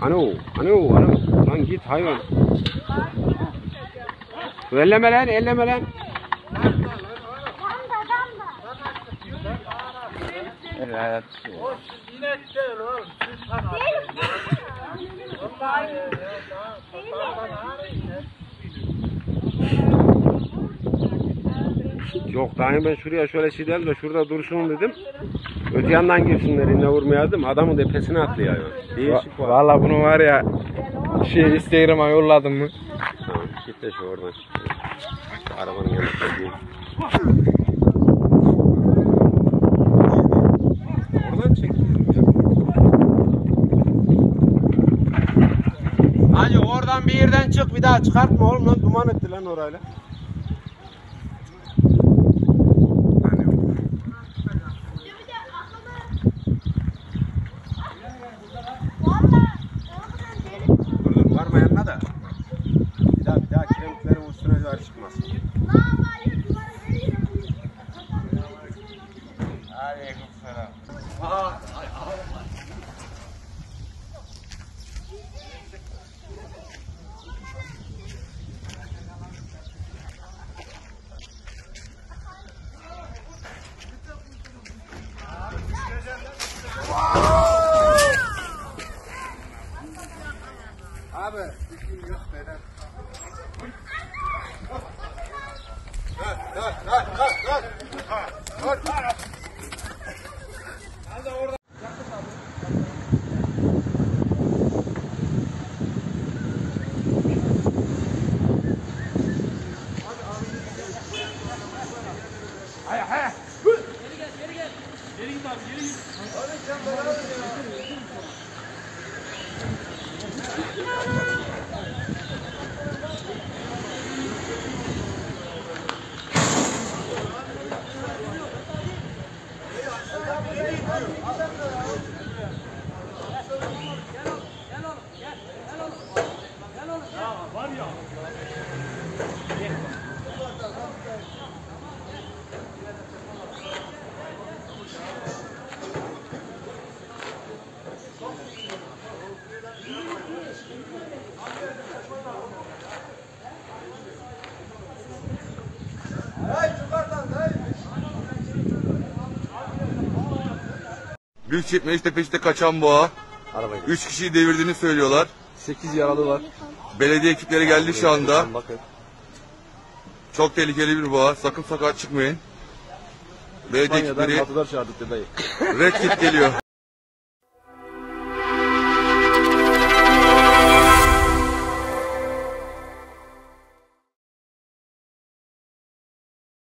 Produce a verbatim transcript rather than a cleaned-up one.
Ano, ano, ano. Lan git hayvan. Elleme lan, elleme lan. Evet. O inek değil oğlum. Süt kanalı. Yok daha ben şuraya şöyle çidelim de şurada dursun dedim. Öte yandan girsinler inne vurmayalım. Adamın tepesine atlıyor hayvan. Değişik var. Valla bunu var ya şey Instagram'a yolladım mı? Tamam git de şu oradan. Arabanın yanına koyayım. Oradan çektim ya. Hacı oradan bir yerden çık bir daha çıkartma oğlum lan duman etti lan orayla. Dur dur varma yanına da. Bir daha bir daha kiremitlerin üstüne doğru çıkmasın. Aleykümselam. Abi, bizim yok beden. Dur, dur, dur, dur, dur. Dur. Hadi orada. Hay hay. Geri gel, geri gel. Geri git abi, geri git. Hadi sen beraber gel. Büyükçekmece'de peşte kaçan boğa. Üç kişiyi devirdiğini söylüyorlar. sekiz yaralı var. Belediye ekipleri geldi şu anda. Çok tehlikeli bir boğa. Sakın sokağa çıkmayın. Belediye ekipleri Batı'dan çağırdık da dayı. Red Kit geliyor.